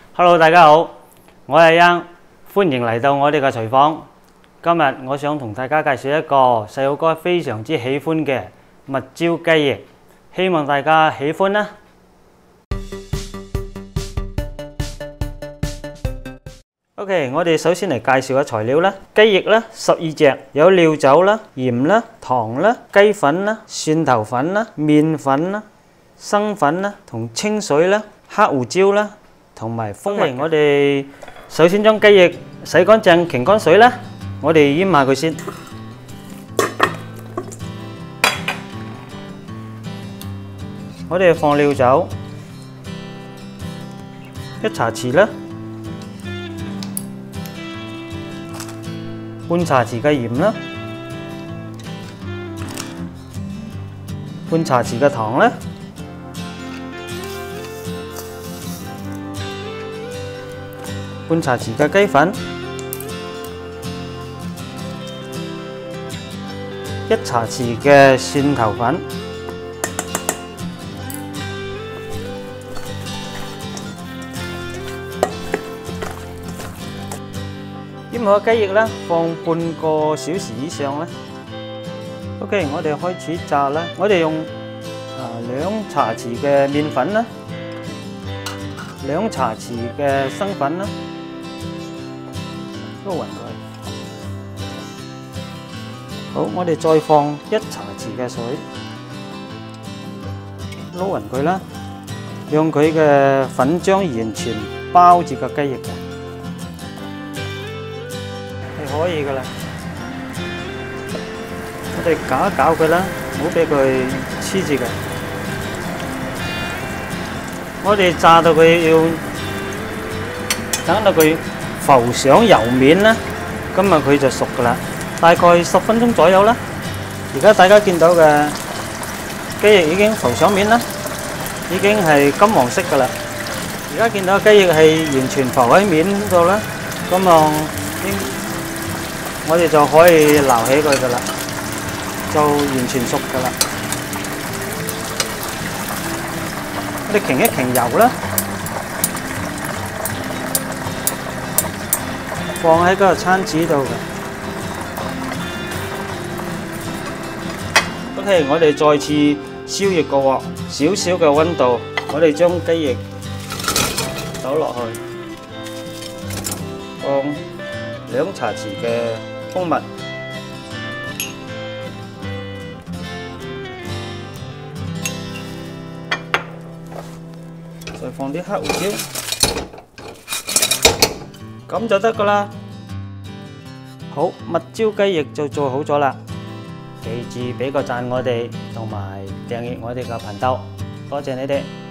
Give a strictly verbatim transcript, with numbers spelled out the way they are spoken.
Hello， 大家好，我係欣，歡迎嚟到我哋嘅廚房。今日我想同大家介紹一個細路哥非常之喜歡嘅蜜椒雞翼，希望大家喜歡啦。OK， 我哋首先嚟介紹下材料啦。雞翼啦，十二隻，有料酒啦、鹽啦、糖啦、雞粉啦、蒜頭粉啦、麵粉啦、生粉啦、同清水啦、黑胡椒啦，同埋蜂蜜。我哋首先將雞翼洗乾淨，擎乾水啦。我哋醃下佢先。我哋放料酒一茶匙啦。半茶匙嘅鹽啦，半茶匙嘅糖啦，半茶匙嘅雞粉，一茶匙嘅蒜頭粉，醃好雞翼啦，放半個小時以上啦。OK， 我哋開始炸啦。我哋用啊兩茶匙嘅麵粉啦，兩茶匙嘅生粉啦，撈勻佢。好，我哋再放一茶匙嘅水，撈勻佢啦，讓佢嘅粉漿完全包住個雞翼嘅。可以噶啦，我哋攪一攪佢啦，唔好俾佢黐住嘅。我哋炸到佢要等到佢浮上油面啦，咁啊佢就熟噶啦，大概十分鐘左右啦。而家大家見到嘅雞翼已經浮上面啦，已經係金黃色噶啦。而家見到雞翼係完全浮喺面度啦，咁啊應。我哋就可以撈起佢噶啦，就完全熟噶啦。我哋擎一擎油啦，放喺嗰個餐紙度嘅。OK， 我哋再次燒熱個鑊，少少嘅溫度，我哋將雞翼倒落去，放兩茶匙嘅蜂蜜，再放啲黑胡椒，咁就得噶啦。好，蜜椒雞翼就做好咗啦。記住俾個讚我哋，同埋訂閱我哋嘅頻道，多謝你哋。